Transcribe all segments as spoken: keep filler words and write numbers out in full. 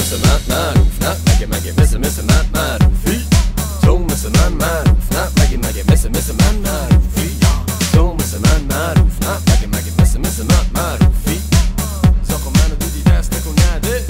مثل من معروف نه مگه مگه مثل مثل من معروفی تو مثل من معروف نه مگه مگه مثل مثل من معروفی تو مثل من معروف نه مگه مگه مثل مثل من معروفی زاخو منو دیدی دست نکن نده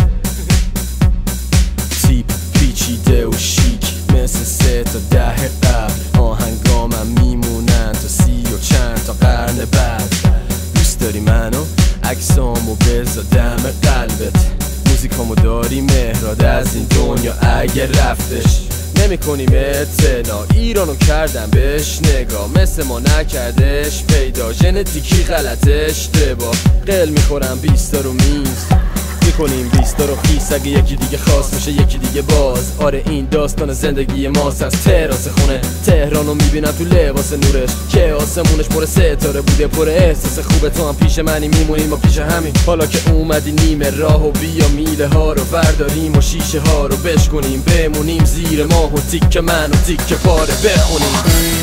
تیپ پیچیده و شیک مثل سه تا ده قبل آهنگامم میمونن تا سی و چند تا قرن بعد دوست داری منو عکسامو بذار دم قلبت موزیکامو داری مهراد از این دنیا اگه رفتش نمی کنیم اعتنا ایرانو کردم بهش نگاه مثل ما نکردش پیدا ژنتیکی غلط اشتباه قل میخورم بیستا رو میز میکنیم بیستا رو خیس اگه یکی دیگه خواست میشه یکی دیگه باز آره این داستان زندگی ماست از تراس خونه تهرانو میبینم تو لباس نورش که آسمونش پر ستاره بوده پر احساس خوبه تو هم پیش منی میمونیم و پیش همین حالا که اومدی نیمه راه و بیا میله ها رو برداریم و شیشه ها رو بشکنیم بمونیم زیر ماه و تیک من و تیک پاره بخونیم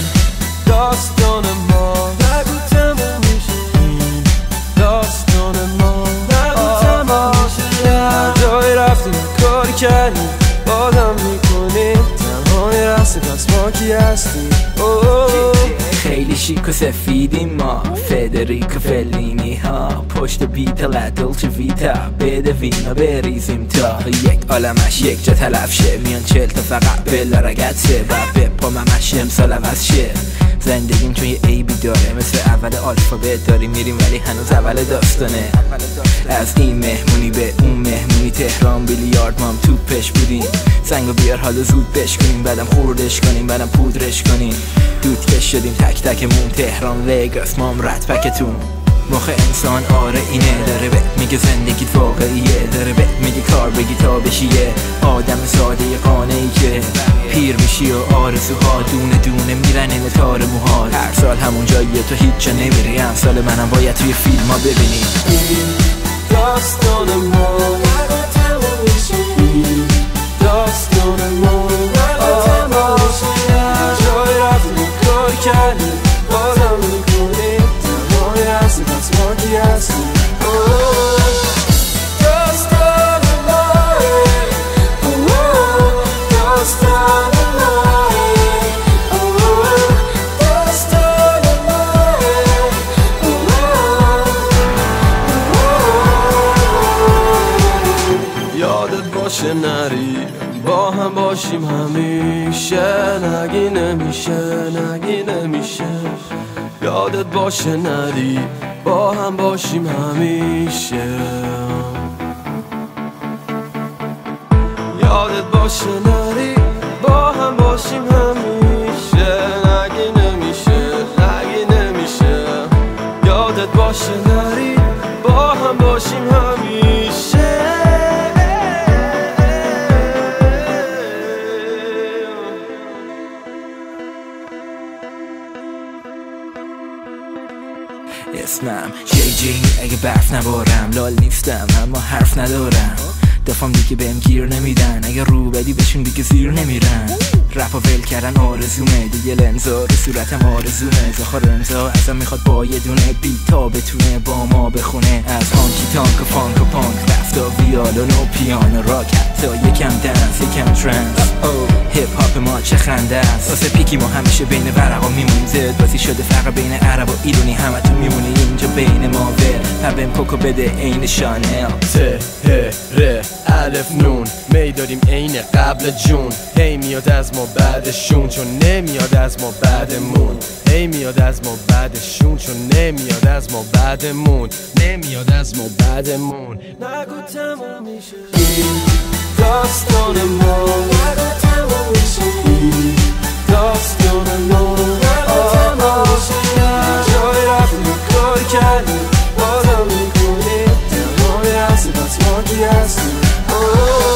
داستان ما نگو تموم میشه این داستان ما نگو تموم میشه هر جایی رفتیم کاری کردیم بادم میکنیم تنهای رسته پس ما کی هستیم خیلی شیک و سفیدیم ما فدریکو فلینی ها پشت بیتا دولچه ویتا بده وینا بریزیم تا یک عالمش یک جا تلف شه میان چل تا فقط بلا رگته و به پا ممش امسال عوض شه زندگیم چون یه عیبی داره مثل اول آلفابت داریم میریم ولی هنوز اول داستانه از این مهمونی به اون مهمونی تهران بیلیارد مام توپش بودیم سنگو بیار حالا زود بشکنیم بعدم خوردش کنیم بعدم پودرش کنیم دود کش شدیم تک تکمون تهران وگاس مام رد پکتون مخ انسان آره اینه داره بهت میگه زندگیت واقعیه داره بهت میگه کار بگی تا بشیه آدم ساده قانعی که پیر میشی و آرزوها دونه دونه میرن این تار موها هر سال همون جاییه تو هیچ جا نمیری امسال منم باید توی فیلم ها ببینی این داستان ما نگو تموم میشه این داستان ما نگو تموم میشه هر جایی رفتیم کار کردیم بازم میکنیم تنهای هستی پس ما کی هستیم داستان ما داستان ما داستان ما یادت باشه نری با هم باشیم همیشه نگی نمیشه نگی نمیشه یادت باشه نری با هم باشیم همیشه یادت باشه نری با هم باشیم همیشه نگی نمیشه نگی نمیشه یادت باشه نری با هم باشیم همیشه اسمم جی جی اگه برف نبارم لال نیستم اما حرف ندارم دفعم دیگه بهم گیر نمیدن اگه رو بدی بهشون دیگه زیر نمیرن رپا ول کردن آرزومه دیگه لنزا رو صورتم آرزومه زخار امضا ازم میخواد با یه دونه بیتا بتونه با ما بخونه از هانکی تانک و فانک و پانک رفتا ویالون و پیانو راک حتی یکم دنس یکم ترنس هیپ هاپ ما چه خنده است واسه پیکی ما همیشه بین ورقا میمونیم زد بازی شده فرق بین عرب و ایرانی همه تو میمونی اینجا بین ما ول پبم کوکو بده عین شانل ته ره الف نون می داریم عین قبل جون هی میاد از ما بعدشون چون نمیاد از ما بعدمون هی میاد از ما بعدشون چون نمیاد از ما بعدمون نمیاد از ما بعدمون نگو تموم میشه این داستان ما نگو تموم میشه این داستان ما نگو تموم میشه جای رفتیم کار کردیم بازم میکنیم تنهای هستی پس ما کی هستیم